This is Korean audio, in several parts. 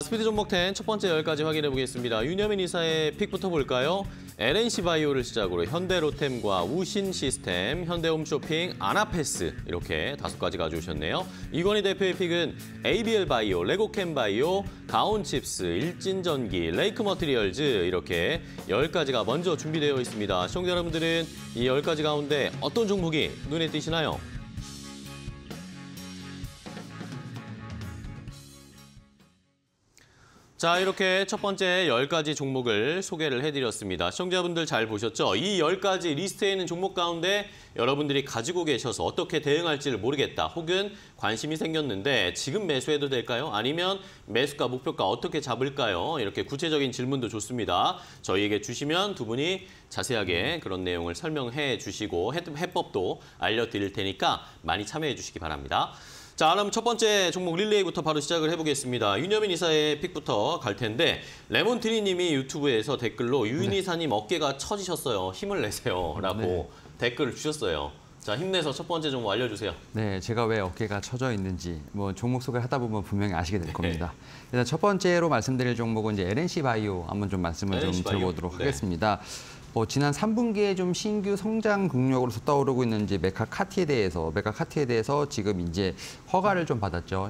스피드 종목 10 첫 번째 10가지 확인해 보겠습니다. 윤여민 이사의 픽부터 볼까요? LNC바이오를 시작으로 현대로템과 우신시스템, 현대홈쇼핑, 아나페스 이렇게 5가지 가져오셨네요. 이건희 대표의 픽은 ABL바이오, 레고캠바이오, 가온칩스, 일진전기, 레이크머티리얼즈 이렇게 10가지가 먼저 준비되어 있습니다. 시청자 여러분들은 이 10가지 가운데 어떤 종목이 눈에 띄시나요? 자, 이렇게 첫 번째 10가지 종목을 소개를 해드렸습니다. 시청자분들 잘 보셨죠? 이 10가지 리스트에 있는 종목 가운데 여러분들이 가지고 계셔서 어떻게 대응할지를 모르겠다. 혹은 관심이 생겼는데 지금 매수해도 될까요? 아니면 매수가, 목표가 어떻게 잡을까요? 이렇게 구체적인 질문도 좋습니다. 저희에게 주시면 두 분이 자세하게 그런 내용을 설명해 주시고 해법도 알려드릴 테니까 많이 참여해 주시기 바랍니다. 자, 그럼 첫 번째 종목 릴레이부터 바로 시작을 해보겠습니다. 윤여민 이사의 픽부터 갈 텐데 레몬트리 님이 유튜브에서 댓글로 윤 이사님 어깨가 처지셨어요. 힘을 내세요. 라고 댓글을 주셨어요. 자, 힘내서 첫 번째 종목 알려주세요. 네, 제가 왜 어깨가 처져 있는지 종목 소개를 하다 보면 분명히 아시게 될 겁니다. 일단 첫 번째로 말씀드릴 종목은 이제 LNC바이오 한번 좀 말씀을 좀 드려보도록 하겠습니다. 지난 3분기에 좀 신규 성장 동력으로서 떠오르고 있는 이제 메카카티에 대해서 지금 이제 허가를 좀 받았죠.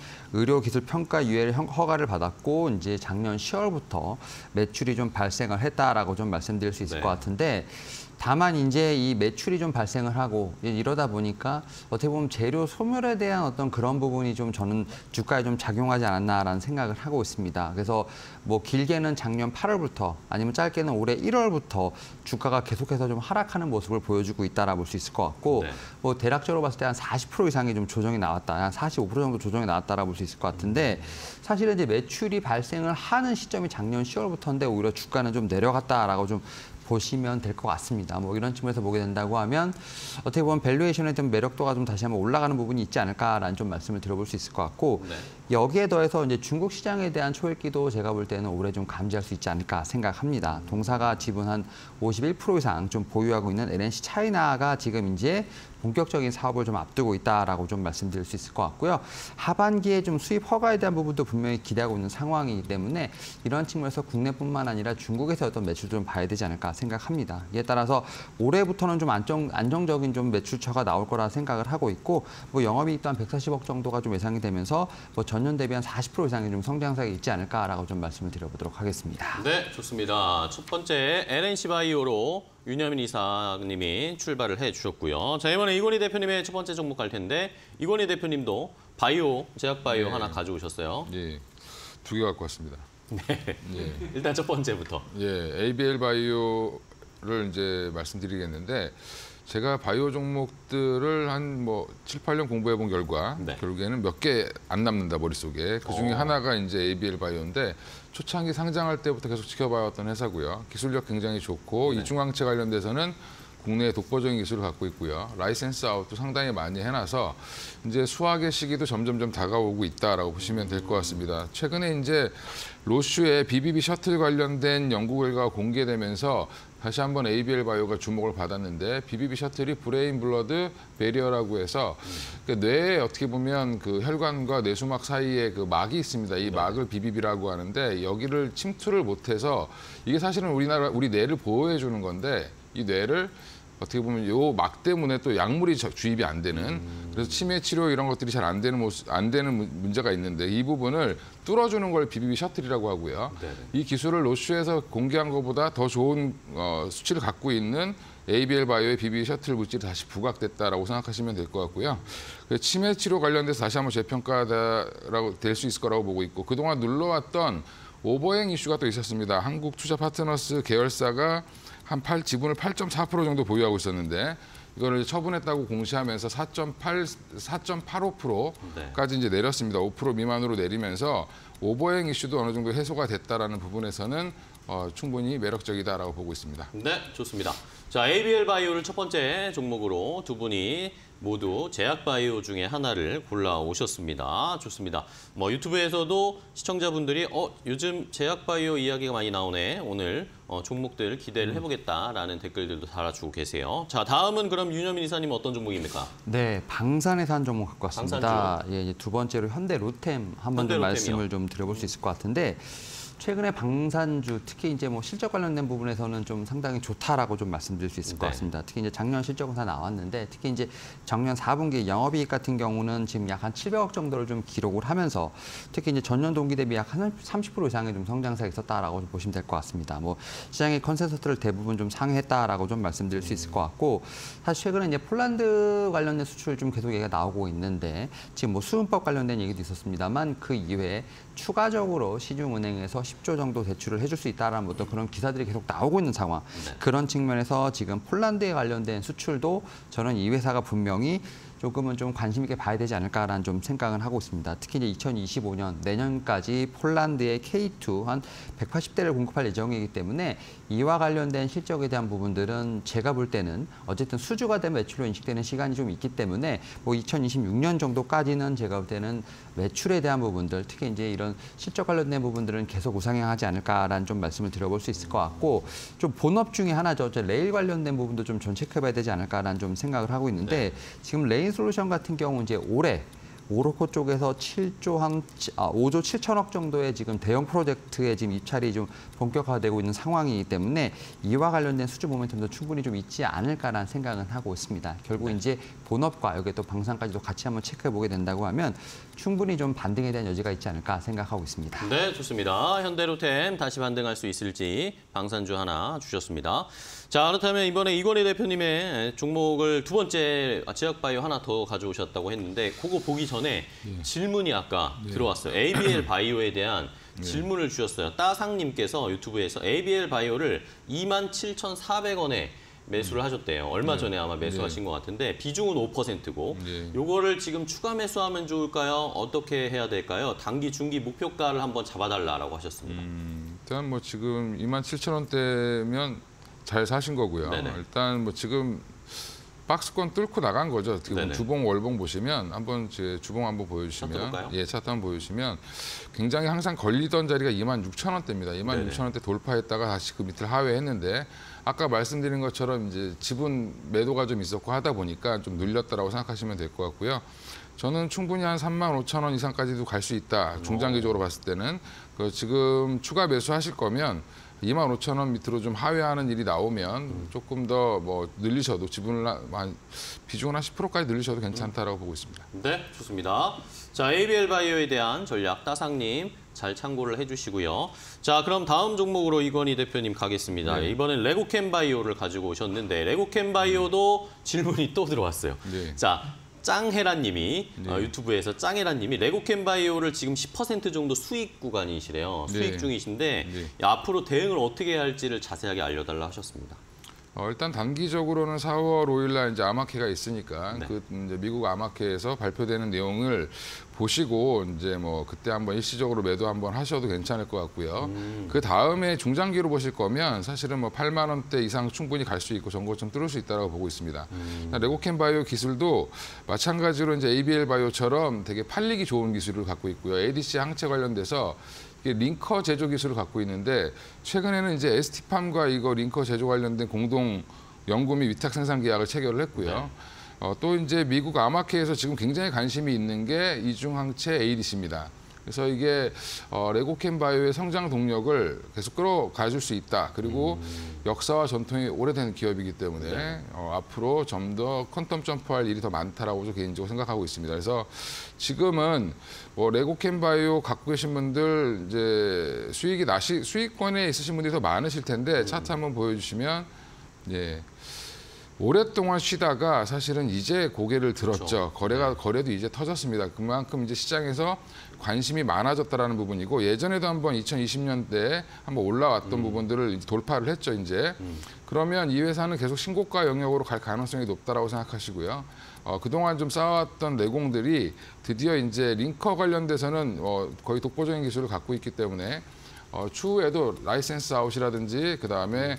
신의료기술평가위원회 허가를 받았고 이제 작년 10월부터 매출이 좀 발생을 했다라고 좀 말씀드릴 수 있을 것 같은데. 다만 이제 이 매출이 좀 발생을 하고 이러다 보니까 어떻게 보면 재료 소멸에 대한 어떤 그런 부분이 좀 저는 주가에 좀 작용하지 않았나라는 생각을 하고 있습니다. 그래서 길게는 작년 8월부터 아니면 짧게는 올해 1월부터 주가가 계속해서 좀 하락하는 모습을 보여주고 있다라 볼 수 있을 것 같고 대략적으로 봤을 때 한 40% 이상이 좀 조정이 나왔다, 한 45% 정도 조정이 나왔다라 볼 수 있을 것 같은데 사실은 이제 매출이 발생을 하는 시점이 작년 10월부터인데 오히려 주가는 좀 내려갔다라고 좀 보시면 될 것 같습니다. 이런 측면에서 보게 된다고 하면 어떻게 보면 밸류에이션의 좀 매력도가 좀 다시 한번 올라가는 부분이 있지 않을까라는 좀 말씀을 드려볼 수 있을 것 같고 여기에 더해서 이제 중국 시장에 대한 초읽기도 제가 볼 때는 올해 좀 감지할 수 있지 않을까 생각합니다. 동사가 지분 한 51% 이상 좀 보유하고 있는 LNC 차이나가 지금 이제 본격적인 사업을 좀 앞두고 있다라고 좀 말씀드릴 수 있을 것 같고요. 하반기에 좀 수입 허가에 대한 부분도 분명히 기대하고 있는 상황이기 때문에 이런 측면에서 국내뿐만 아니라 중국에서 어떤 매출도 좀 봐야 되지 않을까 생각합니다. 이에 따라서 올해부터는 좀 안정적인 좀 매출처가 나올 거라 생각을 하고 있고 영업이익도 한 140억 정도가 좀 예상이 되면서 전년 대비 한 40% 이상의 좀 성장세가 있지 않을까라고 좀 말씀을 드려보도록 하겠습니다. 네, 좋습니다. 첫 번째 LNC바이오로 윤여민 이사님이 출발을 해주셨고요. 자, 이번에 이건희 대표님의 첫 번째 종목 갈 텐데 이건희 대표님도 바이오, 제약바이오 하나 가져오셨어요. 예, 2개 갖고 왔습니다. 일단 첫 번째부터. ABL바이오를 이제 말씀드리겠는데 제가 바이오 종목들을 한 7, 8년 공부해 본 결과 결국에는 몇 개 안 남는다 머릿속에. 그중에 하나가 이제 ABL바이오인데 초창기 상장할 때부터 계속 지켜봐왔던 회사고요. 기술력 굉장히 좋고 이중항체 관련돼서는 국내에 독보적인 기술을 갖고 있고요. 라이센스 아웃도 상당히 많이 해놔서 이제 수확의 시기도 점점점 다가오고 있다라고 보시면 될 것 같습니다. 최근에 이제 로슈의 BBB 셔틀 관련된 연구 결과가 공개되면서 다시 한번 ABL바이오가 주목을 받았는데 BBB 셔틀이 브레인 블러드 베리어라고 해서 뇌에 어떻게 보면 그 혈관과 뇌수막 사이에 그 막이 있습니다. 이 막을 BBB라고 하는데 여기를 침투를 못해서 이게 사실은 우리 뇌를 보호해 주는 건데 이 뇌를 어떻게 보면 요 막 때문에 또 약물이 주입이 안 되는 그래서 치매 치료 이런 것들이 잘 안 되는 문제가 있는데 이 부분을 뚫어주는 걸 BBB 셔틀이라고 하고요. 이 기술을 로슈에서 공개한 것보다 더 좋은 수치를 갖고 있는 ABL바이오의 BBB 셔틀 물질이 다시 부각됐다라고 생각하시면 될 것 같고요. 치매 치료 관련돼서 다시 한번 재평가라고 될 수 있을 거라고 보고 있고 그동안 눌러왔던 오버행 이슈가 또 있었습니다. 한국투자파트너스 계열사가 지분을 8.4% 정도 보유하고 있었는데 이거를 처분했다고 공시하면서 4.85%까지 이제 내렸습니다. 5% 미만으로 내리면서 오버행 이슈도 어느 정도 해소가 됐다라는 부분에서는 충분히 매력적이다라고 보고 있습니다. 네, 좋습니다. 자, ABL 바이오를 첫 번째 종목으로 두 분이 모두 제약 바이오 중에 하나를 골라 오셨습니다. 좋습니다. 뭐 유튜브에서도 시청자분들이 요즘 제약 바이오 이야기가 많이 나오네. 오늘 종목들 기대를 해보겠다라는 댓글들도 달아주고 계세요. 자, 다음은 그럼 윤여민 이사님 어떤 종목입니까? 네, 방산에서 한 종목 갖고 왔습니다. 예, 이제 두 번째로 현대로템 한번 좀 말씀을 좀 드려볼 수 있을 것 같은데. 최근에 방산주, 특히 이제 뭐 실적 관련된 부분에서는 좀 상당히 좋다라고 좀 말씀드릴 수 있을 것 같습니다. 특히 이제 작년 실적은 다 나왔는데, 특히 이제 작년 4분기 영업이익 같은 경우는 지금 약 한 700억 정도를 좀 기록을 하면서, 특히 이제 전년 동기 대비 약 한 30% 이상의 좀 성장세가 있었다라고 좀 보시면 될 것 같습니다. 뭐 시장의 컨센서스를 대부분 좀 상회했다라고 좀 말씀드릴 수 있을 것 같고, 사실 최근에 이제 폴란드 관련된 수출 좀 계속 얘기가 나오고 있는데, 지금 뭐 수은법 관련된 얘기도 있었습니다만 그 이외에 추가적으로 시중은행에서 10조 정도 대출을 해줄 수 있다라는 어떤 그런 기사들이 계속 나오고 있는 상황. 그런 측면에서 지금 폴란드에 관련된 수출도 저는 이 회사가 분명히 조금은 좀 관심 있게 봐야 되지 않을까라는 좀 생각을 하고 있습니다. 특히 이제 2025년 내년까지 폴란드의 K2 한 180대를 공급할 예정이기 때문에 이와 관련된 실적에 대한 부분들은 제가 볼 때는 어쨌든 수주가 된 매출로 인식되는 시간이 좀 있기 때문에 뭐 2026년 정도까지는 제가 볼 때는 매출에 대한 부분들, 특히 이제 이런 실적 관련된 부분들은 계속 우상향하지 않을까라는 좀 말씀을 드려볼 수 있을 것 같고, 좀 본업 중에 하나죠. 레일 관련된 부분도 좀 체크해봐야 되지 않을까라는 좀 생각을 하고 있는데, 지금 레인 솔루션 같은 경우 이제 올해 오로코 쪽에서 5조 7천억 정도의 지금 대형 프로젝트에 지금 입찰이 좀 본격화되고 있는 상황이기 때문에 이와 관련된 수주 모멘텀도 충분히 좀 있지 않을까라는 생각은 하고 있습니다. 결국 이제 본업과 여기에 또 방산까지도 같이 한번 체크해 보게 된다고 하면 충분히 좀 반등에 대한 여지가 있지 않을까 생각하고 있습니다. 네, 좋습니다. 현대로템 다시 반등할 수 있을지 방산주 하나 주셨습니다. 자, 그렇다면 이번에 이건희 대표님의 종목을 두 번째 제약바이오 하나 더 가져오셨다고 했는데, 그거 보기 전에 질문이 아까 들어왔어요. ABL 바이오에 대한 질문을 주셨어요. 따상님께서 유튜브에서 ABL 바이오를 27,400원에 매수를 하셨대요. 얼마 전에 아마 매수하신 것 같은데 비중은 5%고 요거를 지금 추가 매수하면 좋을까요? 어떻게 해야 될까요? 단기, 중기 목표가를 한번 잡아달라고 하셨습니다. 일단 뭐 지금 27,000원대면 잘 사신 거고요. 네네. 일단 뭐 지금 박스권 뚫고 나간 거죠. 지금 주봉, 월봉 보시면 한번 제 주봉 한번 보여주시면, 차트 한번 보여주시면 굉장히 항상 걸리던 자리가 26,000원대입니다. 26,000원대 돌파했다가 다시 그 밑을 하회했는데, 아까 말씀드린 것처럼 이제 지분 매도가 좀 있었고 하다 보니까 좀 눌렸다라고 생각하시면 될 것 같고요. 저는 충분히 한 35,000원 이상까지도 갈 수 있다. 중장기적으로 봤을 때는. 지금 추가 매수하실 거면 25,000원 밑으로 좀 하회하는 일이 나오면 조금 더 뭐 늘리셔도 지분을 비중을 한 10%까지 늘리셔도 괜찮다라고 보고 있습니다. 네, 좋습니다. 자, ABL 바이오에 대한 전략 따상님 잘 참고를 해주시고요. 자, 그럼 다음 종목으로 이건희 대표님 가겠습니다. 이번엔 레고캠 바이오를 가지고 오셨는데 레고캠 바이오도 질문이 또 들어왔어요. 자, 짱헤라님이 유튜브에서 짱헤라님이 레고캠 바이오를 지금 10% 정도 수익 구간이시래요. 수익 중이신데 앞으로 대응을 어떻게 해야 할지를 자세하게 알려달라 하셨습니다. 일단 단기적으로는 4월 5일 날 이제 아마케가 있으니까 그 이제 미국 아마케에서 발표되는 내용을 보시고 이제 뭐 그때 한번 일시적으로 매도 한번 하셔도 괜찮을 것 같고요. 그 다음에 중장기로 보실 거면 사실은 뭐 8만 원대 이상 충분히 갈 수 있고 전고점 뚫을 수 있다고 보고 있습니다. 레고캠 바이오 기술도 마찬가지로 이제 ABL 바이오처럼 되게 팔리기 좋은 기술을 갖고 있고요. ADC 항체 관련돼서 링커 제조 기술을 갖고 있는데, 최근에는 이제 ST팜과 이거 링커 제조 관련된 공동 연구 및 위탁 생산 계약을 체결을 했고요. 또 이제 미국 아마케에서 지금 굉장히 관심이 있는 게 이중항체 ADC입니다. 그래서 이게 레고캠 바이오의 성장 동력을 계속 끌어가줄 수 있다. 그리고 역사와 전통이 오래된 기업이기 때문에 앞으로 좀 더 퀀텀 점프할 일이 더 많다라고 개인적으로 생각하고 있습니다. 그래서 지금은 뭐 레고캠 바이오 갖고 계신 분들 이제 수익권에 있으신 분들이 더 많으실 텐데 차트 한번 보여주시면 오랫동안 쉬다가 사실은 이제 고개를 들었죠. 거래도 이제 터졌습니다. 그만큼 이제 시장에서 관심이 많아졌다라는 부분이고, 예전에도 한번 2020년대에 한번 올라왔던 부분들을 돌파를 했죠, 이제. 그러면 이 회사는 계속 신고가 영역으로 갈 가능성이 높다라고 생각하시고요. 그동안 좀 쌓아왔던 내공들이 드디어 이제 링커 관련돼서는 거의 독보적인 기술을 갖고 있기 때문에 추후에도 라이센스 아웃이라든지 그다음에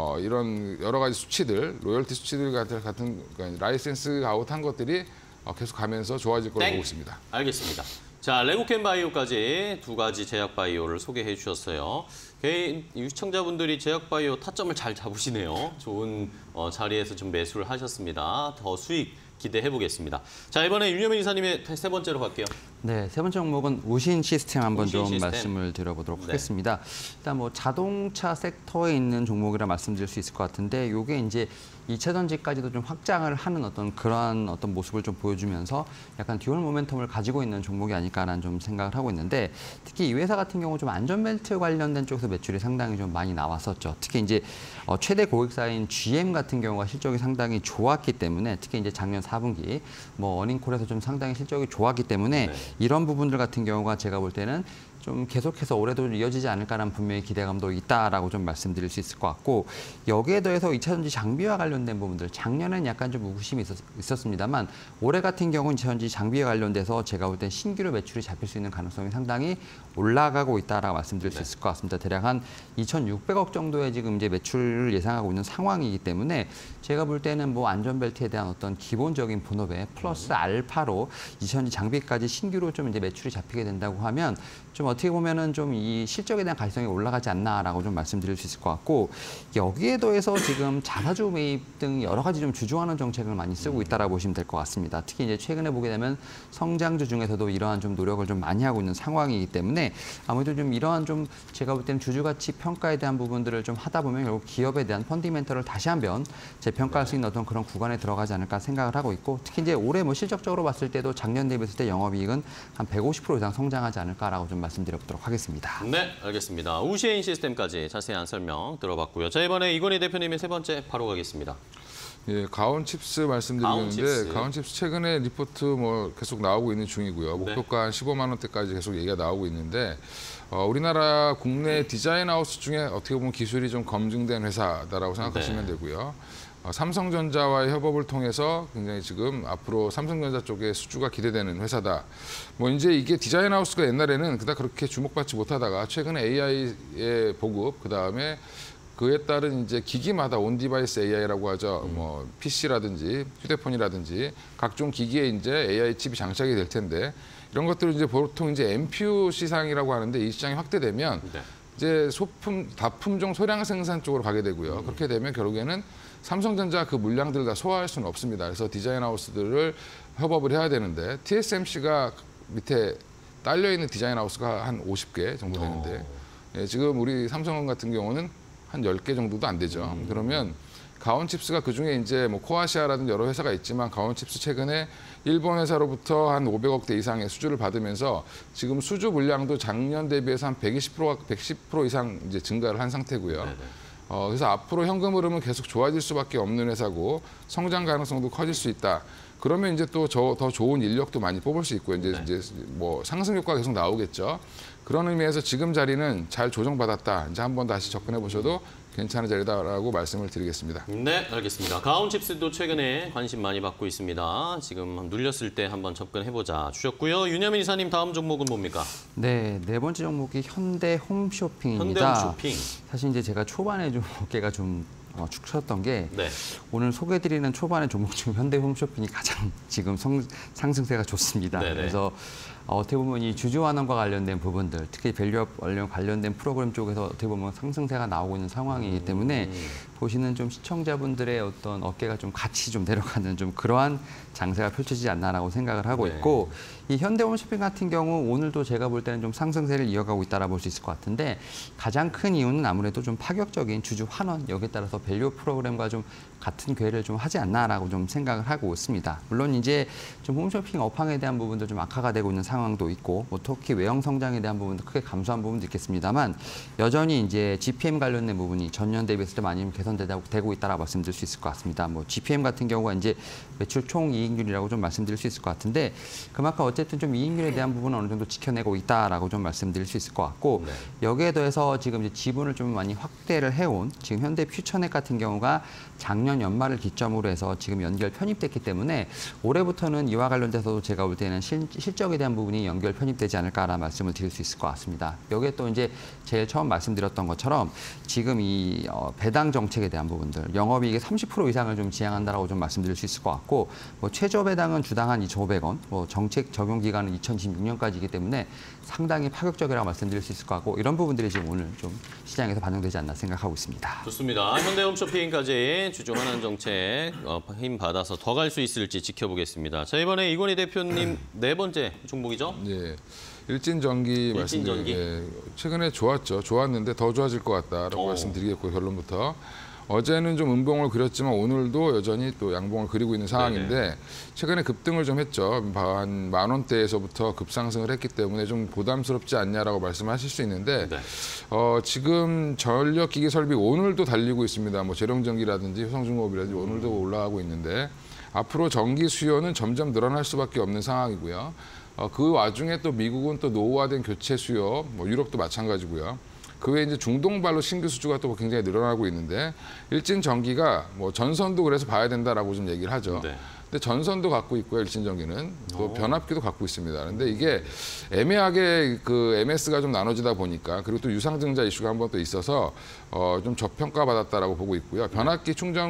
이런 여러 가지 수치들, 로열티 수치들 같은 그러니까 라이센스 아웃한 것들이 계속 가면서 좋아질 거로 보고 있습니다. 알겠습니다. 자, 레고캠 바이오까지 두 가지 제약 바이오를 소개해 주셨어요. 개인 시청자분들이 제약 바이오 타점을 잘 잡으시네요. 좋은 자리에서 좀 매수를 하셨습니다. 더 수익 기대해 보겠습니다. 자, 이번에 윤여민 이사님의 세 번째로 갈게요. 네, 세 번째 종목은 우신 시스템 한번 우신 좀 시스템. 말씀을 드려보도록 네. 하겠습니다. 일단 뭐 자동차 섹터에 있는 종목이라 말씀드릴 수 있을 것 같은데, 이게 이제 2차 전지까지도 좀 확장을 하는 그러한 모습을 좀 보여주면서 약간 듀얼 모멘텀을 가지고 있는 종목이 아닐까라는 좀 생각을 하고 있는데, 특히 이 회사 같은 경우 좀 안전벨트 관련된 쪽에서 매출이 상당히 좀 많이 나왔었죠. 특히 이제 최대 고객사인 GM 같은 경우가 실적이 상당히 좋았기 때문에, 특히 이제 작년 4분기 뭐 어닝콜에서 좀 상당히 실적이 좋았기 때문에 이런 부분들 같은 경우가 제가 볼 때는 좀 계속해서 올해도 이어지지 않을까라는 분명히 기대감도 있다라고 좀 말씀드릴 수 있을 것 같고, 여기에 더해서 2차 전지 장비와 관련된 부분들, 작년에는 약간 좀 의구심이 있었습니다만 올해 같은 경우는 2차 전지 장비와 관련돼서 제가 볼 땐 신규로 매출이 잡힐 수 있는 가능성이 상당히 올라가고 있다라고 말씀드릴 수 있을 것 같습니다. 대략 한 2,600억 정도의 지금 이제 매출을 예상하고 있는 상황이기 때문에 제가 볼 때는 뭐 안전벨트에 대한 어떤 기본적인 본업에 플러스 알파로 2차 전지 장비까지 신규로 좀 이제 매출이 잡히게 된다고 하면 좀 어떻게 보면은 좀 이 실적에 대한 가능성이 올라가지 않나라고 좀 말씀드릴 수 있을 것 같고, 여기에 더해서 지금 자사주 매입 등 여러 가지 좀 주주하는 정책을 많이 쓰고 있다라고 보시면 될 것 같습니다. 특히 이제 최근에 보게 되면 성장주 중에서도 이러한 좀 노력을 좀 많이 하고 있는 상황이기 때문에 아무래도 좀 이러한 좀 제가 볼 때는 주주 가치 평가에 대한 부분들을 좀 하다 보면 결국 기업에 대한 펀디멘털을 다시 한번 재평가할 수 있는 어떤 그런 구간에 들어가지 않을까 생각을 하고 있고, 특히 이제 올해 뭐 실적적으로 봤을 때도 작년 대비했을 때 영업이익은 한 150% 이상 성장하지 않을까라고 좀 말씀드려보도록 하겠습니다. 네, 알겠습니다. 우시인 시스템까지 자세한 설명 들어봤고요. 자, 이번에 이건희 대표님의 세 번째 바로 가겠습니다. 예, 가온칩스 말씀드리는데 가온칩스 최근에 리포트 뭐 계속 나오고 있는 중이고요. 목표가 한 15만 원대까지 계속 얘기가 나오고 있는데 우리나라 국내 디자인 하우스 중에 어떻게 보면 기술이 좀 검증된 회사다라고 생각하시면 되고요. 삼성전자와의 협업을 통해서 굉장히 지금 앞으로 삼성전자 쪽에 수주가 기대되는 회사다. 뭐 이제 이게 디자인 하우스가 옛날에는 그닥 그렇게 주목받지 못하다가 최근에 AI의 보급, 그다음에 그에 따른 이제 기기마다 온 디바이스 AI라고 하죠. 뭐 PC라든지 휴대폰이라든지 각종 기기에 이제 AI 칩이 장착이 될 텐데, 이런 것들을 이제 보통 이제 MPU 시장이라고 하는데, 이 시장이 확대되면 이제 다품종 소량 생산 쪽으로 가게 되고요. 그렇게 되면 결국에는 삼성전자 그 물량들을 다 소화할 수는 없습니다. 그래서 디자인 하우스들을 협업을 해야 되는데, TSMC가 밑에 딸려 있는 디자인 하우스가 한 50개 정도 되는데, 예, 지금 우리 삼성 같은 경우는 한 10개 정도도 안 되죠. 그러면 가온칩스가 그중에 이제 뭐 코아시아라든지 여러 회사가 있지만, 가온칩스 최근에 일본 회사로부터 한 500억대 이상의 수주를 받으면서 지금 수주 물량도 작년 대비해서 한 110% 이상 이제 증가를 한 상태고요. 그래서 앞으로 현금 흐름은 계속 좋아질 수밖에 없는 회사고, 성장 가능성도 커질 수 있다. 그러면 이제 또 더 좋은 인력도 많이 뽑을 수 있고요. 이제 뭐 상승 효과가 계속 나오겠죠. 그런 의미에서 지금 자리는 잘 조정받았다. 이제 한번 다시 접근해 보셔도 괜찮은 자리다라고 말씀을 드리겠습니다. 네, 알겠습니다. 가온칩스도 최근에 관심 많이 받고 있습니다. 지금 눌렸을 때 한번 접근해보자 주셨고요. 윤여민 이사님, 다음 종목은 뭡니까? 네, 네 번째 종목이 현대홈쇼핑입니다. 현대홈쇼핑. 사실 이제 제가 초반에 좀 어깨가 좀 축 쳤던 게 오늘 소개드리는 초반의 종목 중 현대홈쇼핑이 가장 지금 상승세가 좋습니다. 그래서 어떻게 보면 이 주주 환원과 관련된 부분들, 특히 밸류업 관련된 프로그램 쪽에서 어떻게 보면 상승세가 나오고 있는 상황이기 때문에 보시는 좀 시청자분들의 어떤 어깨가 좀 같이 좀 내려가는 좀 그러한 장세가 펼쳐지지 않나라고 생각을 하고 있고, 이 현대홈쇼핑 같은 경우 오늘도 제가 볼 때는 좀 상승세를 이어가고 있다라 볼 수 있을 것 같은데, 가장 큰 이유는 아무래도 좀 파격적인 주주 환원, 여기에 따라서 밸류 프로그램과 좀 같은 궤를 좀 하지 않나라고 좀 생각을 하고 있습니다. 물론 이제 좀 홈쇼핑 업황에 대한 부분도 좀 악화가 되고 있는 상황도 있고, 뭐 특히 외형 성장에 대한 부분도 크게 감소한 부분도 있겠습니다만, 여전히 이제 GPM 관련된 부분이 전년 대비했을 때 많이 개선되고 있다라 말씀드릴 수 있을 것 같습니다. 뭐 GPM 같은 경우가 이제 매출 총 이익률이라고 좀 말씀드릴 수 있을 것 같은데, 그만큼 어쨌든 좀 이익률에 대한 부분은 어느 정도 지켜내고 있다라고 좀 말씀드릴 수 있을 것 같고, 여기에 더해서 지금 이제 지분을 좀 많이 확대를 해온 지금 현대퓨처넥 같은 경우가 작년 연말을 기점으로 해서 지금 연결 편입됐기 때문에 올해부터는 이와 관련돼서도 제가 볼 때는 실적에 대한 부분이 연결 편입되지 않을까라는 말씀을 드릴 수 있을 것 같습니다. 여기에 또 이제 제일 처음 말씀드렸던 것처럼 지금 이 배당 정책에 대한 부분들, 영업이익의 30% 이상을 좀 지향한다라고 좀 말씀드릴 수 있을 것 같고, 뭐 최저 배당은 주당 한 2,500원, 뭐 정책 적용 기간은 2026년까지이기 때문에 상당히 파격적이라고 말씀드릴 수 있을 것 같고, 이런 부분들이 지금 오늘 좀 시장에서 반영되지 않나 생각하고 있습니다. 좋습니다. 현대홈쇼핑까지 주주 환원 정책 힘 받아서 더 갈 수 있을지 지켜보겠습니다. 자, 이번에 이건희 대표님 네 번째 종목이죠? 네. 일진전기 말씀드리겠습니다. 예, 최근에 좋았죠. 좋았는데 더 좋아질 것 같다라고 말씀드리겠고, 결론부터. 어제는 좀 음봉을 그렸지만 오늘도 여전히 또 양봉을 그리고 있는 상황인데, 네네. 최근에 급등을 좀 했죠. 한 10,000원대에서부터 급상승을 했기 때문에 좀 부담스럽지 않냐라고 말씀하실 수 있는데, 네. 지금 전력기기 설비 오늘도 달리고 있습니다. 뭐 재룡전기라든지 효성중공업이라든지 오늘도 올라가고 있는데, 앞으로 전기 수요는 점점 늘어날 수밖에 없는 상황이고요. 그 와중에 또 미국은 또 노후화된 교체 수요, 뭐 유럽도 마찬가지고요. 그 외에 이제 중동발로 신규 수주가 또 굉장히 늘어나고 있는데, 일진전기가 뭐 전선도 그래서 봐야 된다라고 좀 얘기를 하죠. 네. 근데 전선도 갖고 있고요, 일진전기는 또 변압기도 갖고 있습니다. 그런데 이게 애매하게 그 MS가 좀 나눠지다 보니까, 그리고 또 유상증자 이슈가 한번 또 있어서 좀 저평가받았다라고 보고 있고요. 변압기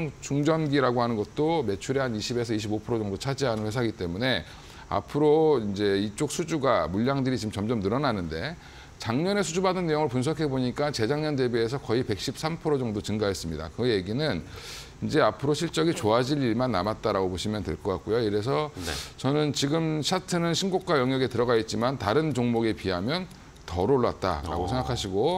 충전기라고 하는 것도 매출의 한 20에서 25% 정도 차지하는 회사이기 때문에 앞으로 이제 이쪽 수주가 물량들이 지금 점점 늘어나는데, 작년에 수주받은 내용을 분석해 보니까 재작년 대비해서 거의 113% 정도 증가했습니다. 그 얘기는 이제 앞으로 실적이 좋아질 일만 남았다라고 보시면 될 것 같고요. 이래서 네. 저는 지금 차트는 신고가 영역에 들어가 있지만 다른 종목에 비하면 덜 올랐다라고 생각하시고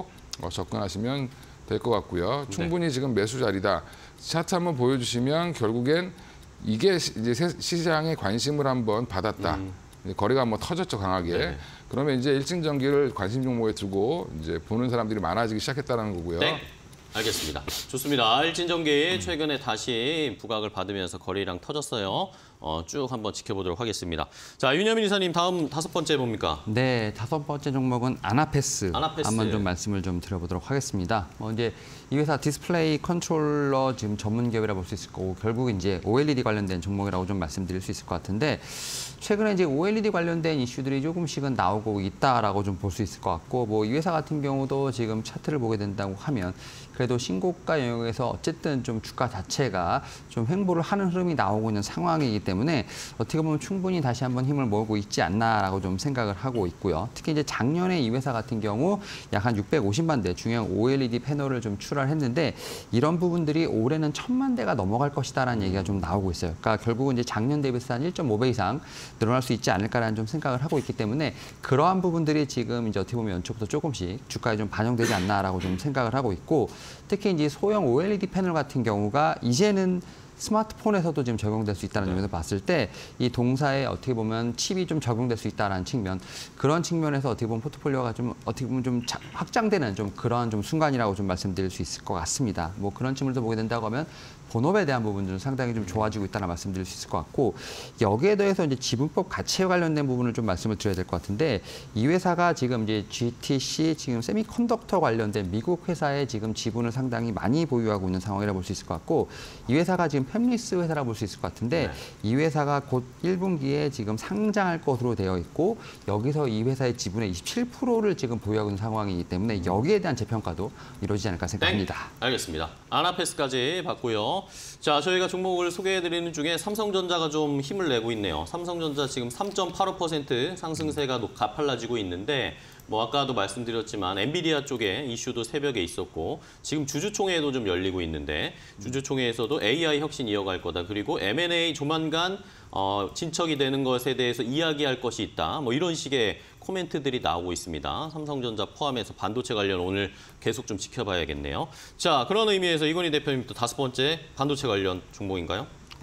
접근하시면 될 것 같고요. 충분히 네. 지금 매수 자리다. 차트 한번 보여주시면 결국엔 이게 이제 시장의 관심을 한번 받았다. 거래가 한번 터졌죠, 강하게. 네. 그러면 이제 일진전기를 관심 종목에 두고 이제 보는 사람들이 많아지기 시작했다는 거고요. 네, 알겠습니다. 좋습니다. 일진전기 최근에 다시 부각을 받으면서 거래량 터졌어요. 쭉 한번 지켜보도록 하겠습니다. 자, 윤여민 이사님 다음 5번째 뭡니까? 네, 5번째 종목은 아나페스. 한번 좀 말씀을 좀 드려보도록 하겠습니다. 이제 이 회사 디스플레이 컨트롤러 지금 전문 기업이라고 볼 수 있을 거고, 결국 이제 OLED 관련된 종목이라고 좀 말씀드릴 수 있을 것 같은데, 최근에 이제 OLED 관련된 이슈들이 조금씩은 나오고 있다라고 좀 볼 수 있을 것 같고, 뭐 이 회사 같은 경우도 지금 차트를 보게 된다고 하면 그래도 신고가 영역에서 어쨌든 좀 주가 자체가 좀 횡보를 하는 흐름이 나오고 있는 상황이기 때문에 어떻게 보면 충분히 다시 한번 힘을 모으고 있지 않나라고 좀 생각을 하고 있고요. 특히 이제 작년에 이 회사 같은 경우 약 한 650만 대 중형 OLED 패널을 좀 출하했는데, 이런 부분들이 올해는 1,000만 대가 넘어갈 것이다라는 얘기가 좀 나오고 있어요. 그러니까 결국은 이제 작년 대비해서 한 1.5배 이상 늘어날 수 있지 않을까라는 좀 생각을 하고 있기 때문에, 그러한 부분들이 지금 이제 어떻게 보면 연초부터 조금씩 주가에 좀 반영되지 않나라고 좀 생각을 하고 있고, 특히 이제 소형 OLED 패널 같은 경우가 이제는 스마트폰에서도 지금 적용될 수 있다는 점에서 봤을 때, 이 동사에 어떻게 보면 칩이 좀 적용될 수 있다는 측면, 그런 측면에서 어떻게 보면 포트폴리오가 좀 어떻게 보면 좀 확장되는 좀 그런 좀 순간이라고 좀 말씀드릴 수 있을 것 같습니다. 뭐 그런 측면에서 보게 된다고 하면 본업에 대한 부분들은 상당히 좀 좋아지고 있다는 말씀드릴 수 있을 것 같고, 여기에 대해서 이제 지분법 가치에 관련된 부분을 좀 말씀을 드려야 될 것 같은데, 이 회사가 지금 이제 GTC 지금 세미컨덕터 관련된 미국 회사에 지금 지분을 상당히 많이 보유하고 있는 상황이라 볼 수 있을 것 같고, 이 회사가 지금 팹리스 회사라 볼 수 있을 것 같은데, 이 회사가 곧 1분기에 지금 상장할 것으로 되어 있고, 여기서 이 회사의 지분의 27%를 지금 보유하고 있는 상황이기 때문에 여기에 대한 재평가도 이루어지지 않을까 생각합니다. 네, 알겠습니다. 아나페스까지 봤고요. 자, 저희가 종목을 소개해드리는 중에 삼성전자가 좀 힘을 내고 있네요. 삼성전자 지금 3.85% 상승세가 가팔라지고 있는데, 뭐 아까도 말씀드렸지만 엔비디아 쪽에 이슈도 새벽에 있었고, 지금 주주총회도 좀 열리고 있는데, 주주총회에서도 AI 혁신 이어갈 거다. 그리고 M&A 조만간 진척이 되는 것에 대해서 이야기할 것이 있다. 뭐 이런 식의 코멘트들이 나오고 있습니다. 삼성전자 포함해서 반도체 관련 오늘 계속 좀 지켜봐야겠네요. 자, 그런 의미에서 이건희 대표님 또 5번째 반도체 관련 종목인가요?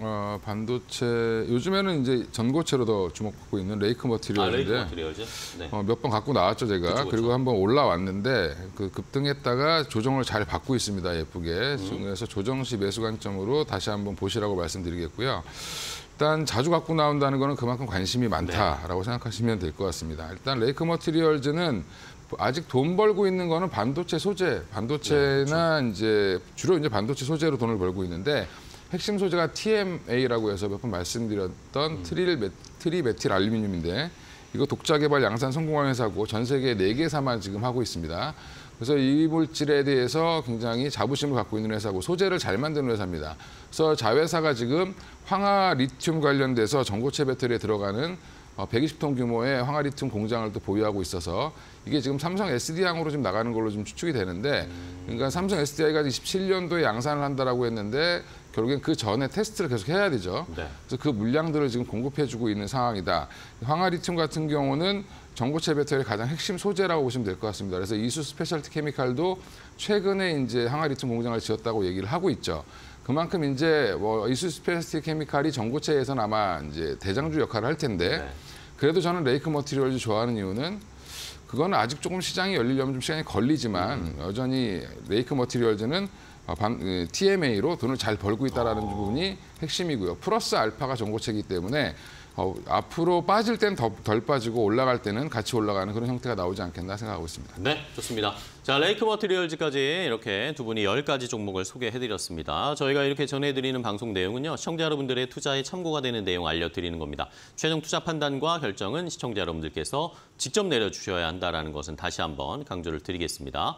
반도체 요즘에는 이제 전고체로 더 주목받고 있는 레이크 머티리얼인데, 레이크 머티리얼즈? 네. 몇 번 갖고 나왔죠, 제가. 그쵸. 그리고 한번 올라왔는데 그 급등했다가 조정을 잘 받고 있습니다, 예쁘게. 그래서 조정 시 매수 관점으로 다시 한번 보시라고 말씀드리겠고요. 일단 자주 갖고 나온다는 거는 그만큼 관심이 많다라고 생각하시면 될 것 같습니다. 일단 레이크 머티리얼즈는 아직 돈 벌고 있는 거는 반도체 소재, 반도체나 이제 주로 이제 반도체 소재로 돈을 벌고 있는데 핵심 소재가 TMA라고 해서 몇 번 말씀드렸던 트리메틸 알루미늄인데 이거 독자 개발 양산 성공한 회사고 전 세계 4개사만 지금 하고 있습니다. 그래서 이 물질에 대해서 굉장히 자부심을 갖고 있는 회사고 소재를 잘 만드는 회사입니다. 그래서 자회사가 지금 황화 리튬 관련돼서 전고체 배터리에 들어가는 120톤 규모의 황화 리튬 공장을 또 보유하고 있어서 이게 지금 삼성 SDI항으로 지금 나가는 걸로 좀 추측이 되는데 그러니까 삼성 SDI가 27년도에 양산을 한다라고 했는데 결국엔 그 전에 테스트를 계속 해야 되죠. 네. 그래서 그 물량들을 지금 공급해주고 있는 상황이다. 황화 리튬 같은 경우는 전고체 배터리의 가장 핵심 소재라고 보시면 될 것 같습니다. 그래서 이수 스페셜티 케미칼도 최근에 이제 황화 리튬 공장을 지었다고 얘기를 하고 있죠. 그만큼 이제 이수 스페셜티 케미칼이 전고체에서는 아마 이제 대장주 역할을 할 텐데 네. 그래도 저는 레이크 머티리얼즈 좋아하는 이유는 그거는 아직 조금 시장이 열리려면 좀 시간이 걸리지만 여전히 레이크 머티리얼즈는 TMA로 돈을 잘 벌고 있다는 부분이 핵심이고요. 플러스 알파가 전고체이기 때문에 앞으로 빠질 땐 덜 빠지고 올라갈 때는 같이 올라가는 그런 형태가 나오지 않겠나 생각하고 있습니다. 네, 좋습니다. 자, 레이크 머티리얼즈까지 이렇게 두 분이 10가지 종목을 소개해드렸습니다. 저희가 이렇게 전해드리는 방송 내용은요, 시청자 여러분들의 투자에 참고가 되는 내용 알려드리는 겁니다. 최종 투자 판단과 결정은 시청자 여러분들께서 직접 내려주셔야 한다는 것은 다시 한번 강조를 드리겠습니다.